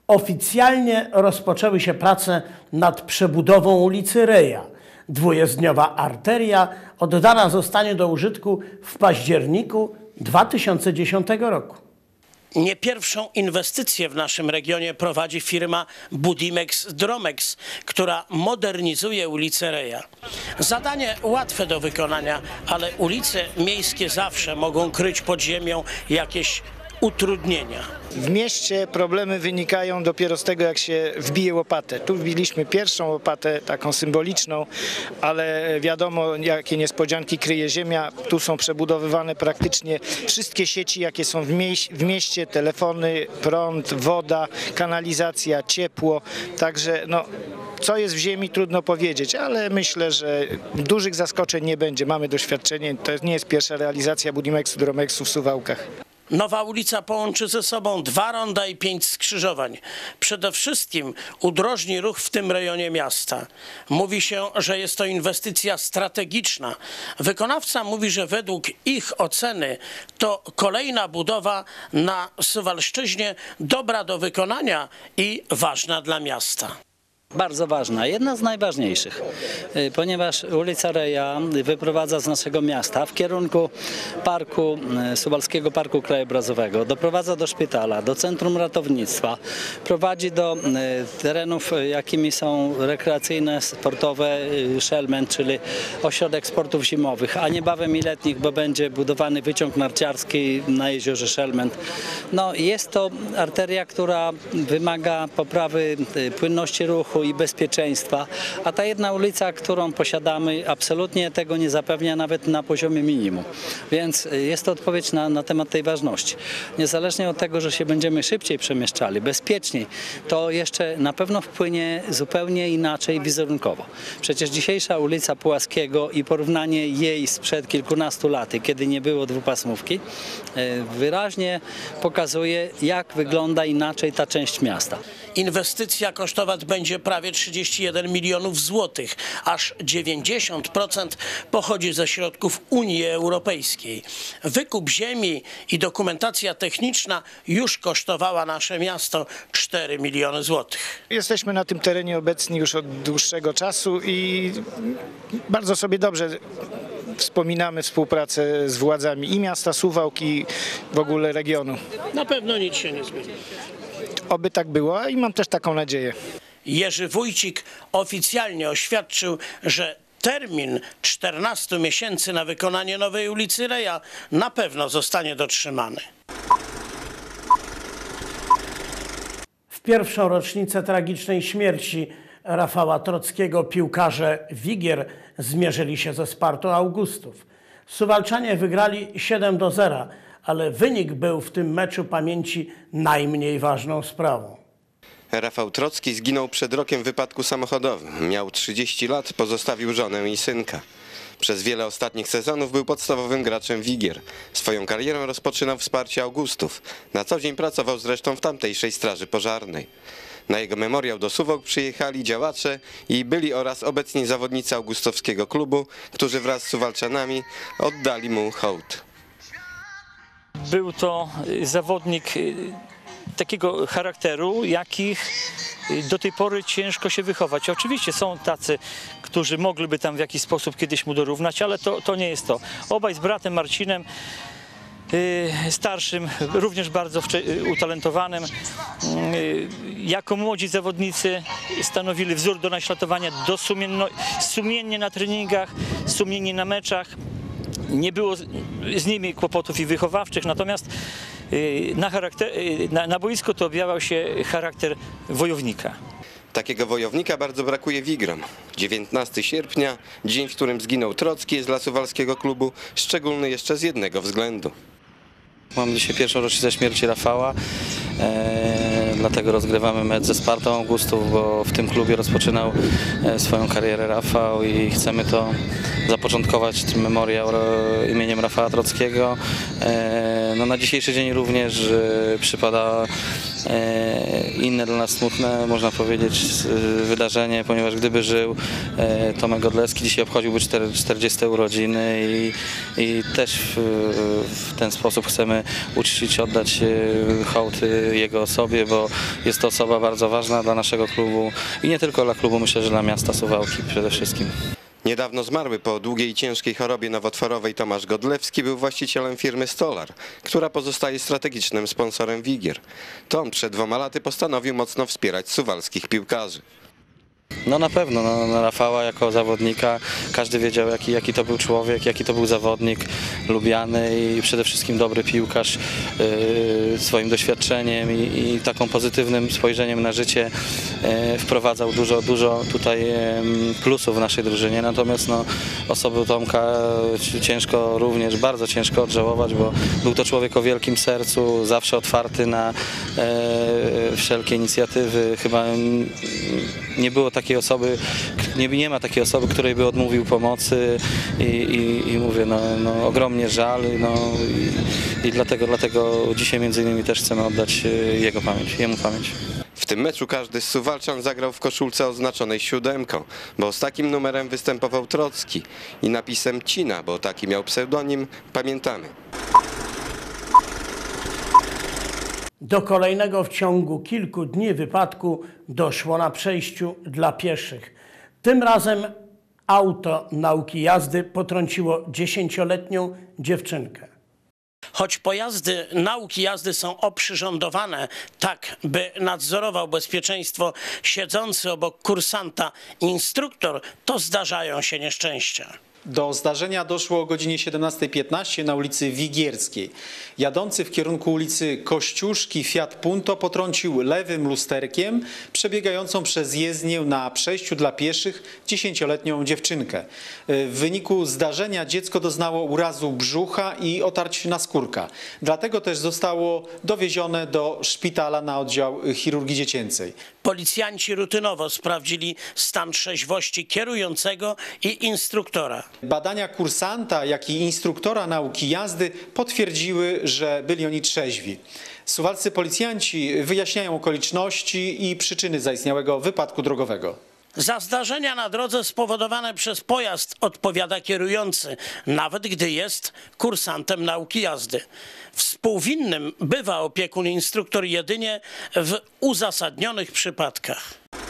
Oficjalnie rozpoczęły się prace nad przebudową ulicy Reja. Dwujezdniowa arteria oddana zostanie do użytku w październiku 2010 roku. Nie pierwszą inwestycję w naszym regionie prowadzi firma Budimex-Dromex, która modernizuje ulicę Reja. Zadanie łatwe do wykonania, ale ulice miejskie zawsze mogą kryć pod ziemią jakieś utrudnienia. W mieście problemy wynikają dopiero z tego, jak się wbije łopatę. Tu wbiliśmy pierwszą łopatę, taką symboliczną, ale wiadomo, jakie niespodzianki kryje ziemia. Tu są przebudowywane praktycznie wszystkie sieci, jakie są w mieście, telefony, prąd, woda, kanalizacja, ciepło. Także no, co jest w ziemi, trudno powiedzieć, ale myślę, że dużych zaskoczeń nie będzie. Mamy doświadczenie, to nie jest pierwsza realizacja Budimexu, Dromexu w Suwałkach. Nowa ulica połączy ze sobą 2 ronda i 5 skrzyżowań. Przede wszystkim udrożni ruch w tym rejonie miasta. Mówi się, że jest to inwestycja strategiczna. Wykonawca mówi, że według ich oceny to kolejna budowa na Suwalszczyźnie dobra do wykonania i ważna dla miasta. Bardzo ważna, jedna z najważniejszych, ponieważ ulica Reja wyprowadza z naszego miasta w kierunku parku, Suwalskiego Parku Krajobrazowego, doprowadza do szpitala, do centrum ratownictwa, prowadzi do terenów, jakimi są rekreacyjne, sportowe Szelment, czyli ośrodek sportów zimowych, a niebawem i letnich, bo będzie budowany wyciąg narciarski na jeziorze Szelment. No, jest to arteria, która wymaga poprawy płynności ruchu i bezpieczeństwa, a ta jedna ulica, którą posiadamy, absolutnie tego nie zapewnia nawet na poziomie minimum. Więc jest to odpowiedź na temat tej ważności. Niezależnie od tego, że się będziemy szybciej przemieszczali, bezpieczniej, to jeszcze na pewno wpłynie zupełnie inaczej wizerunkowo. Przecież dzisiejsza ulica Pułaskiego i porównanie jej sprzed kilkunastu lat, kiedy nie było dwupasmówki, wyraźnie pokazuje, jak wygląda inaczej ta część miasta. Inwestycja kosztować będzie prawie 31 milionów złotych, aż 90% pochodzi ze środków Unii Europejskiej. Wykup ziemi i dokumentacja techniczna już kosztowała nasze miasto 4 miliony złotych. Jesteśmy na tym terenie obecni już od dłuższego czasu i bardzo sobie dobrze wspominamy współpracę z władzami i miasta Suwałk, i w ogóle regionu. Na pewno nic się nie zmieni. Oby tak było i mam też taką nadzieję. Jerzy Wójcik oficjalnie oświadczył, że termin 14 miesięcy na wykonanie nowej ulicy Reja na pewno zostanie dotrzymany. W pierwszą rocznicę tragicznej śmierci Rafała Trockiego piłkarze Wigier zmierzyli się ze Spartą Augustów. Suwalczanie wygrali 7-0, ale wynik był w tym meczu pamięci najmniej ważną sprawą. Rafał Trocki zginął przed rokiem w wypadku samochodowym. Miał 30 lat, pozostawił żonę i synka. Przez wiele ostatnich sezonów był podstawowym graczem Wigier. Swoją karierę rozpoczynał w Sparcie Augustów. Na co dzień pracował zresztą w tamtejszej straży pożarnej. Na jego memoriał do Suwałk przyjechali działacze i byli oraz obecni zawodnicy augustowskiego klubu, którzy wraz z Suwalczanami oddali mu hołd. Był to zawodnik takiego charakteru, jakich do tej pory ciężko się wychować. Oczywiście są tacy, którzy mogliby tam w jakiś sposób kiedyś mu dorównać, ale to nie jest to. Obaj z bratem Marcinem, starszym, również bardzo utalentowanym, jako młodzi zawodnicy stanowili wzór do naśladowania, sumiennie na treningach, sumiennie na meczach. Nie było z nimi kłopotów i wychowawczych, natomiast na boisku to objawiał się charakter wojownika. Takiego wojownika bardzo brakuje Wigrom. 19 sierpnia, dzień, w którym zginął Trocki, jest dla suwalskiego klubu szczególny jeszcze z jednego względu. Mam dzisiaj pierwszą rocznicę śmierci Rafała, dlatego rozgrywamy mecz ze Spartą Augustów, bo w tym klubie rozpoczynał swoją karierę Rafał i chcemy to zapoczątkować tym memoriał imieniem Rafała Trockiego. No, na dzisiejszy dzień również przypada inne dla nas smutne, można powiedzieć, wydarzenie, ponieważ gdyby żył Tomek Godlewski, dzisiaj obchodziłby 40 urodziny i też w ten sposób chcemy uczcić, oddać hołd jego osobie, bo jest to osoba bardzo ważna dla naszego klubu i nie tylko dla klubu, myślę, że dla miasta Suwałki przede wszystkim. Niedawno zmarły po długiej i ciężkiej chorobie nowotworowej Tomasz Godlewski był właścicielem firmy Stolar, która pozostaje strategicznym sponsorem Wigier. To on przed 2 laty postanowił mocno wspierać suwalskich piłkarzy. No na pewno, no, Rafała jako zawodnika, każdy wiedział jaki to był człowiek, jaki to był zawodnik, lubiany i przede wszystkim dobry piłkarz, swoim doświadczeniem i taką pozytywnym spojrzeniem na życie wprowadzał dużo tutaj plusów w naszej drużynie, natomiast no, osobę Tomka ciężko również, bardzo ciężko odżałować, bo był to człowiek o wielkim sercu, zawsze otwarty na wszelkie inicjatywy, chyba nie było takiej osoby, nie ma takiej osoby, której by odmówił pomocy i mówię, no ogromnie żal, i dlatego dzisiaj między innymi też chcemy oddać jemu pamięć. W tym meczu każdy z Suwalczan zagrał w koszulce oznaczonej 7, bo z takim numerem występował Trocki i napisem Cina, bo taki miał pseudonim, pamiętamy. Do kolejnego w ciągu kilku dni wypadku doszło na przejściu dla pieszych. Tym razem auto nauki jazdy potrąciło 10-letnią dziewczynkę. Choć pojazdy nauki jazdy są oprzyrządowane tak, by nadzorował bezpieczeństwo siedzący obok kursanta instruktor, to zdarzają się nieszczęścia. Do zdarzenia doszło o godzinie 17:15 na ulicy Wigierskiej. Jadący w kierunku ulicy Kościuszki Fiat Punto potrącił lewym lusterkiem przebiegającą przez jezdnię na przejściu dla pieszych 10-letnią dziewczynkę. W wyniku zdarzenia dziecko doznało urazu brzucha i otarć naskórka. Dlatego też zostało dowiezione do szpitala na oddział chirurgii dziecięcej. Policjanci rutynowo sprawdzili stan trzeźwości kierującego i instruktora. Badania kursanta, jak i instruktora nauki jazdy potwierdziły, że byli oni trzeźwi. Suwalscy policjanci wyjaśniają okoliczności i przyczyny zaistniałego wypadku drogowego. Za zdarzenia na drodze spowodowane przez pojazd odpowiada kierujący, nawet gdy jest kursantem nauki jazdy. Współwinnym bywa opiekun instruktor jedynie w uzasadnionych przypadkach.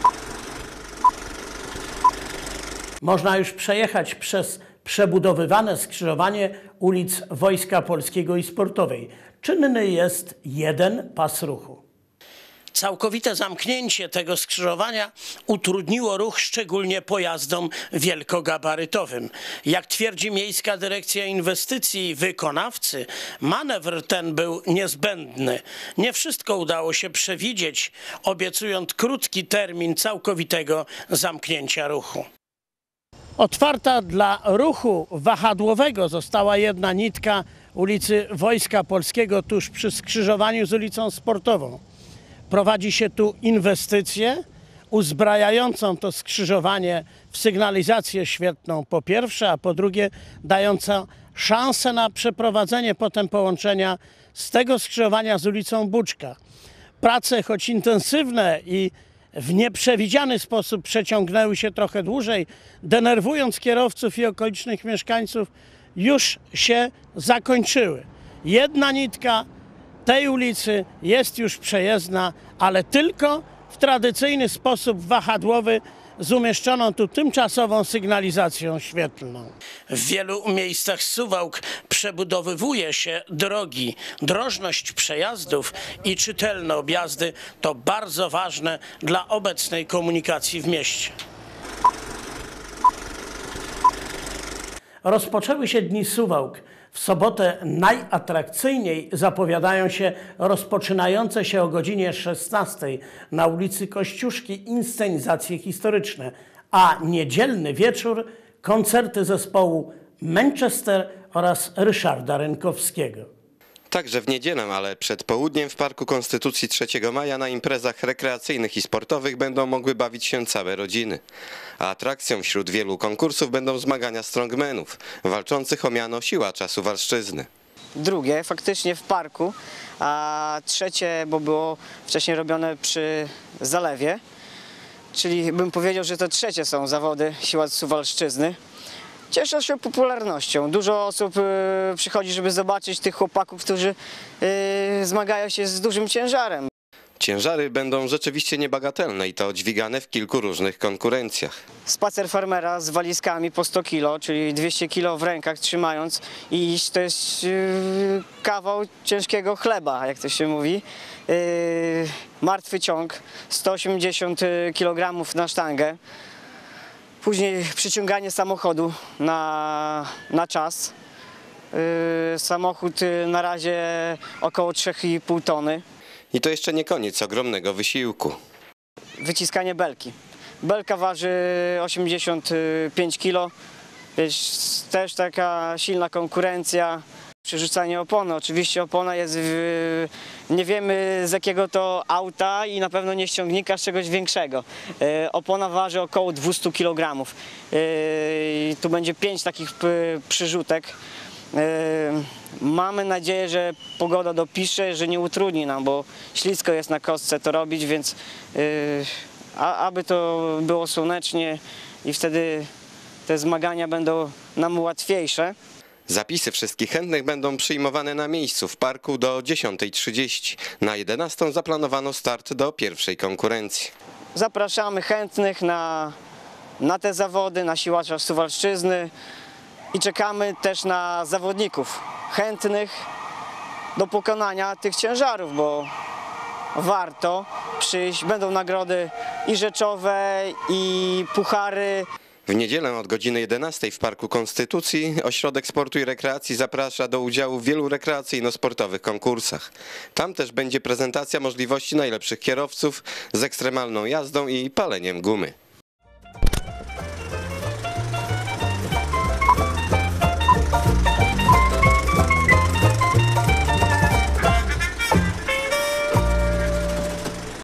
Można już przejechać przez przebudowywane skrzyżowanie ulic Wojska Polskiego i Sportowej. Czynny jest jeden pas ruchu. Całkowite zamknięcie tego skrzyżowania utrudniło ruch szczególnie pojazdom wielkogabarytowym. Jak twierdzi Miejska Dyrekcja Inwestycji i wykonawcy, manewr ten był niezbędny. Nie wszystko udało się przewidzieć, obiecując krótki termin całkowitego zamknięcia ruchu. Otwarta dla ruchu wahadłowego została jedna nitka ulicy Wojska Polskiego tuż przy skrzyżowaniu z ulicą Sportową. Prowadzi się tu inwestycję uzbrajającą to skrzyżowanie w sygnalizację świetlną po pierwsze, a po drugie dająca szansę na przeprowadzenie potem połączenia z tego skrzyżowania z ulicą Buczka. Prace, choć intensywne i w nieprzewidziany sposób przeciągnęły się trochę dłużej, denerwując kierowców i okolicznych mieszkańców, już się zakończyły. Jedna nitka tej ulicy jest już przejezdna, ale tylko w tradycyjny sposób wahadłowy z umieszczoną tu tymczasową sygnalizacją świetlną. W wielu miejscach Suwałk przebudowywuje się drogi. Drożność przejazdów i czytelne objazdy to bardzo ważne dla obecnej komunikacji w mieście. Rozpoczęły się Dni Suwałk. W sobotę najatrakcyjniej zapowiadają się rozpoczynające się o godzinie 16 na ulicy Kościuszki inscenizacje historyczne, a niedzielny wieczór koncerty zespołu Manchester oraz Ryszarda Rynkowskiego. Także w niedzielę, ale przed południem w Parku Konstytucji 3 maja na imprezach rekreacyjnych i sportowych będą mogły bawić się całe rodziny. A atrakcją wśród wielu konkursów będą zmagania strongmenów, walczących o miano siłacza Suwalszczyzny. drugie faktycznie w parku, a trzecie, bo było wcześniej robione przy zalewie. Czyli bym powiedział, że to trzecie są zawody Siła Suwalszczyzny. Cieszę się popularnością. Dużo osób przychodzi, żeby zobaczyć tych chłopaków, którzy zmagają się z dużym ciężarem. Ciężary będą rzeczywiście niebagatelne i to dźwigane w kilku różnych konkurencjach. Spacer farmera z walizkami po 100 kg, czyli 200 kg w rękach trzymając i iść, to jest kawał ciężkiego chleba, jak to się mówi. Martwy ciąg, 180 kg na sztangę. Później przyciąganie samochodu na czas. Samochód na razie około 3,5 tony. I to jeszcze nie koniec ogromnego wysiłku. Wyciskanie belki. Belka waży 85 kg. Jest też taka silna konkurencja. Przerzucanie opony. Oczywiście opona jest, nie wiemy z jakiego to auta i na pewno nie z ciągnika, z czegoś większego. Opona waży około 200 kg. Tu będzie 5 takich przerzutek. Mamy nadzieję, że pogoda dopisze, że nie utrudni nam, bo ślisko jest na kostce to robić, więc aby to było słonecznie i wtedy te zmagania będą nam łatwiejsze. Zapisy wszystkich chętnych będą przyjmowane na miejscu w parku do 10:30. Na 11:00 zaplanowano start do pierwszej konkurencji. Zapraszamy chętnych na te zawody, na siłacza Suwalszczyzny i czekamy też na zawodników chętnych do pokonania tych ciężarów, bo warto przyjść. Będą nagrody i rzeczowe, i puchary. W niedzielę od godziny 11:00 w Parku Konstytucji Ośrodek Sportu i Rekreacji zaprasza do udziału w wielu rekreacyjno-sportowych konkursach. Tam też będzie prezentacja możliwości najlepszych kierowców z ekstremalną jazdą i paleniem gumy.